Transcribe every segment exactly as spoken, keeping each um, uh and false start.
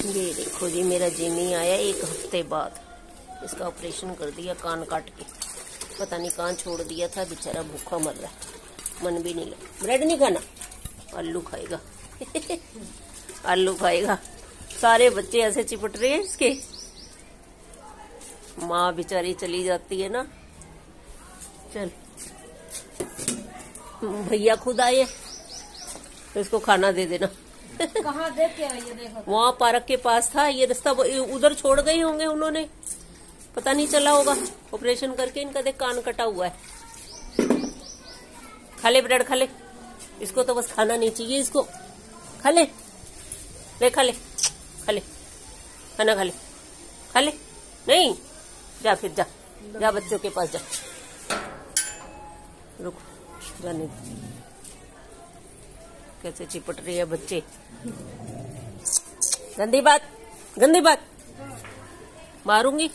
ये देखो जी, मेरा जिमी आया एक हफ्ते बाद। इसका ऑपरेशन कर दिया कान काट के, पता नहीं कहाँ छोड़ दिया था, बेचारा भूखा मर रहा है, मन भी नहीं लगा। ब्रेड नहीं खाना, आलू खाएगा आलू खाएगा। सारे बच्चे ऐसे चिपट रहे हैं इसके। माँ बेचारी चली जाती है ना। चल भैया खुद आए तो इसको खाना दे देना। कहाँ देख के आई है? देखो वहाँ पार्क के पास था, ये रास्ता उधर छोड़ गए होंगे उन्होंने, पता नहीं चला होगा। ऑपरेशन करके इनका देख कान कटा हुआ है। खा ले ब्रेड, खा ले। इसको तो बस खाना नहीं चाहिए, इसको खा ले, ले खा ले, खा ले, खाना खा ले, खा ले। नहीं जा, फिर जा जा बच्चों के पास जा। रुक, जाने दे। कैसे चिपट रही है बच्चे। गंदी बात, गंदी बात, मारूंगी।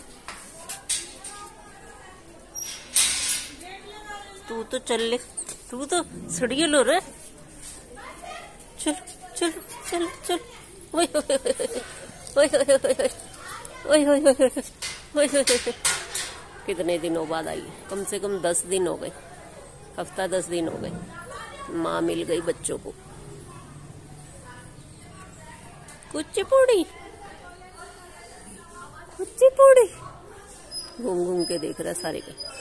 तू तो चल ले, तू तो सड़िए लो रे। चल चल चल चल। ओए ओए ओए ओए ओए ओए। कितने दिनों बाद आई है? कम से कम दस दिन हो गए, हफ्ता दस दिन हो गए। माँ मिल गई बच्चों को। कुचिपुड़ी, कुचिपुड़ी घूम घूम के देख रहा सारे के।